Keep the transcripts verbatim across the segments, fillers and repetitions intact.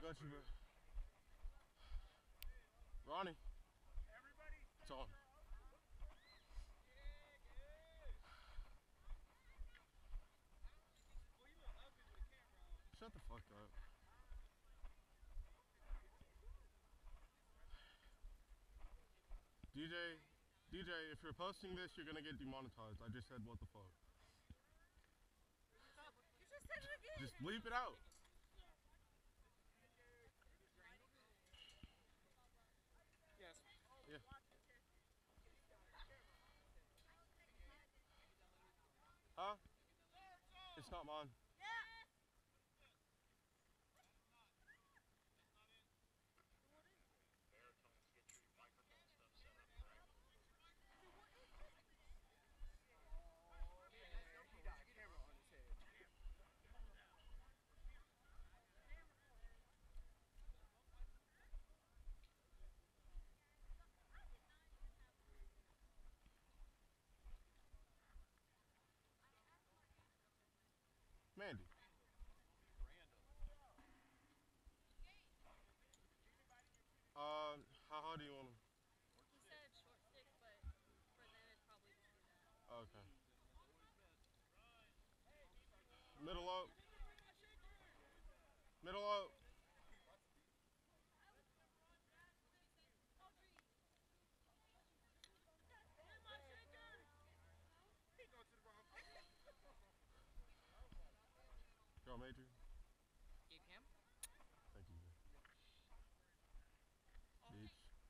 got you, bro. Ronnie. It's on. Shut the fuck up. D J, D J, if you're posting this, you're gonna get demonetized. I just said what the fuck. You just said it again. Just bleep it out. Yes. Yeah. Huh? It's not mine. Mandy. Uh, how high do you want them? He said short stick, but for them it'd probably just be that. Okay. Middle up. Middle up. Girl, Major. Gabe Cam? Thank you. Beach.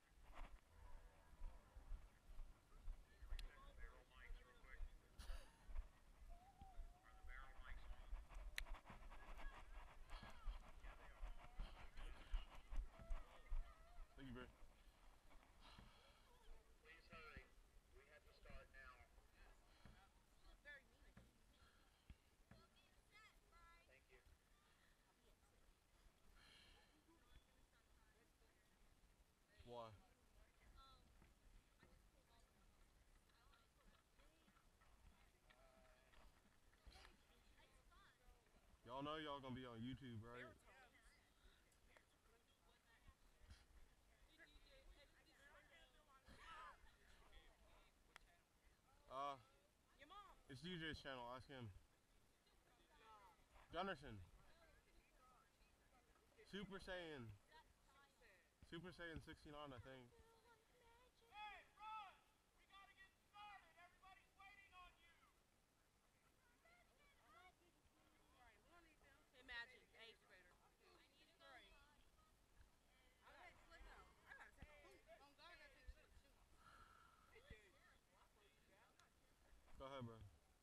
Thank you, bro. Please hurry. We have to start now. Thank you. Why? Y'all know y'all gonna be on YouTube, right? Uh, Your mom. it's D J's channel. Ask him. Gunnarsson. Super Saiyan. Super Saiyan sixty-nine, I think. Hey, run! We gotta get started. Everybody's waiting on you. Imagine, eighth grader. Three. I gotta slip out. I gotta take a poop. Oh God, I gotta take a shit. Go ahead, bro.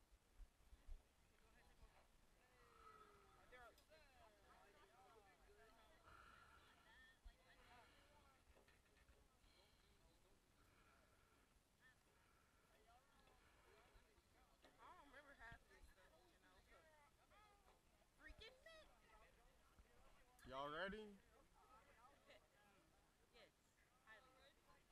I don't remember half of this stuff, you know. Freaking Nick. Y'all ready? Yes, highly.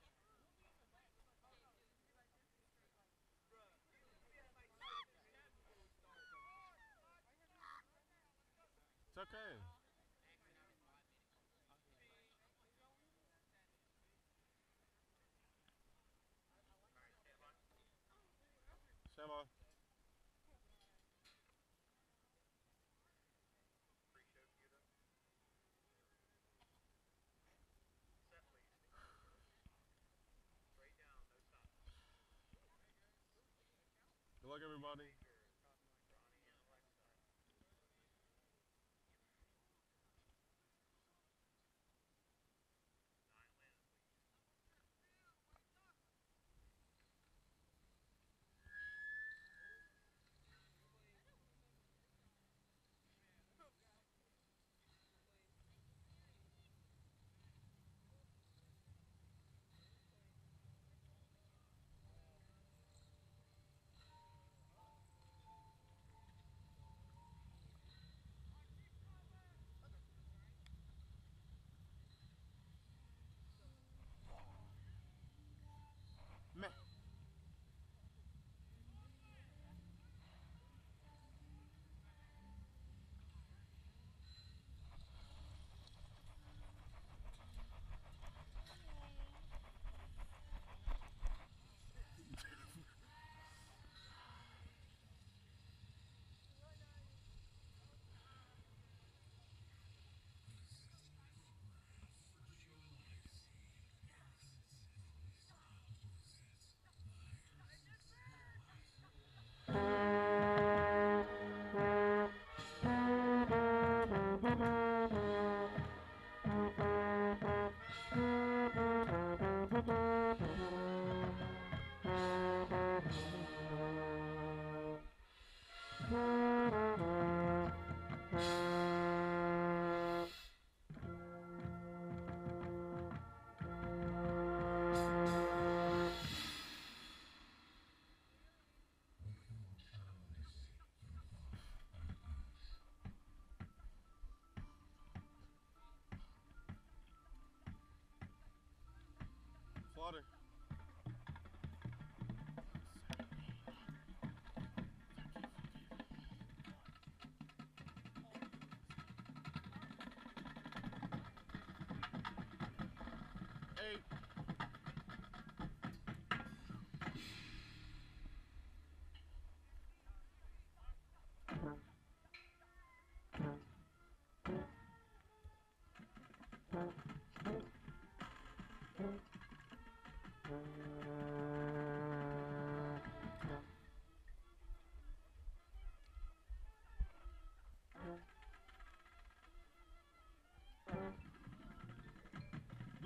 It's okay. Stand by. Set, please. Straight down, no stop. Good luck, everybody. Ronnie and Alexa. Nine land, please.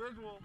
Visual.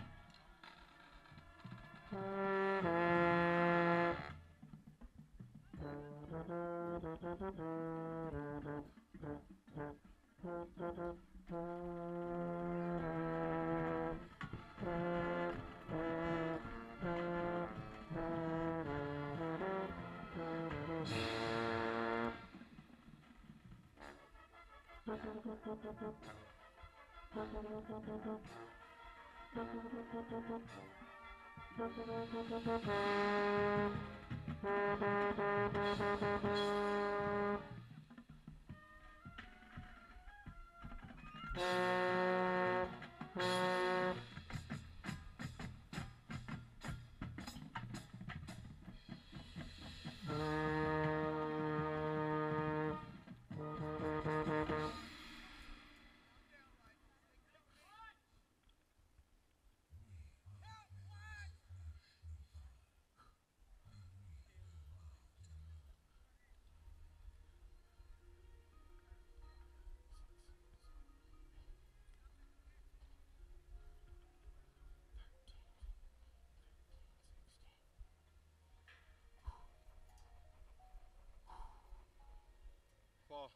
Fall.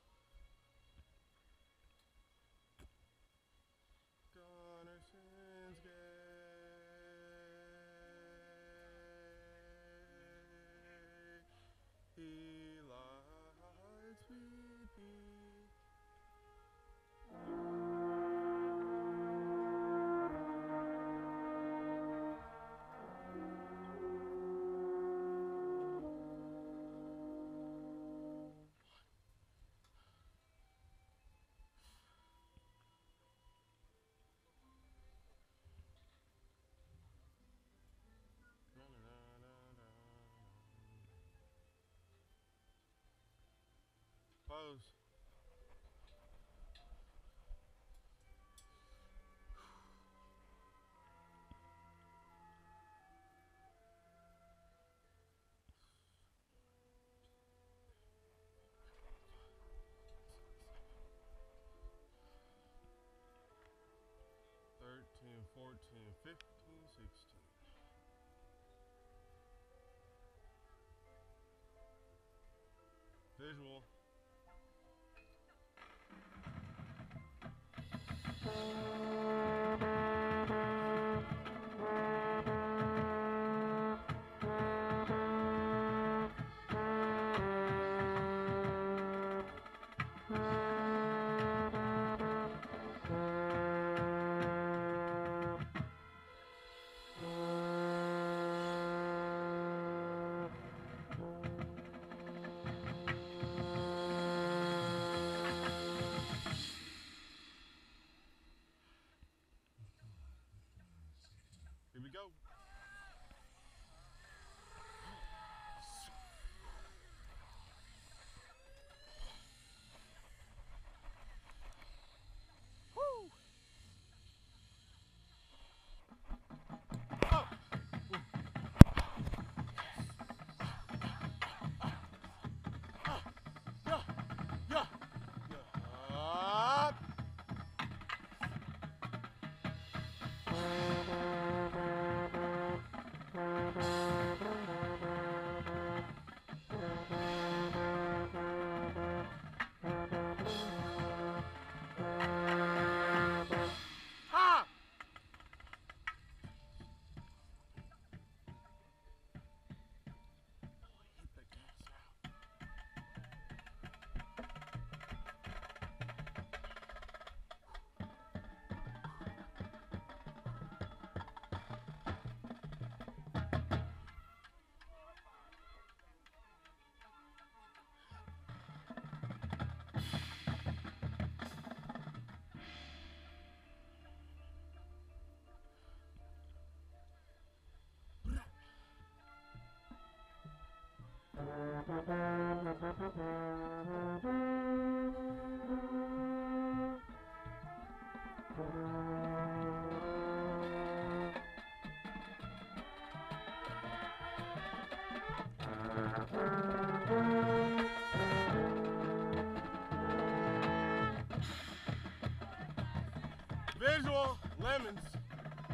Gunnarson's gay. He likes sweet pea. Pose. thirteen, fourteen, fifteen, sixteen. Visual. Here we go. Woo! Oh! Yeah, yeah, yeah. Up. Ha! Hit the gas out. Visual lemons.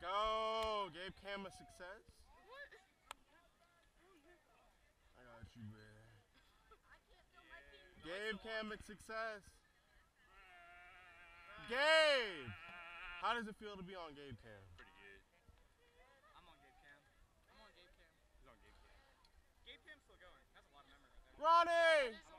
go. Gabe Cam a success. What? I got you, man. I can't feel my feet. Gabe Cam a success. Gabe! How does it feel to be on Gabe Cam? Pretty good. I'm on Gabe Cam. I'm on Gabe Cam. He's on Gabe Cam. Gabe Cam's still going. That's a lot of memory right there. Ronnie! I'm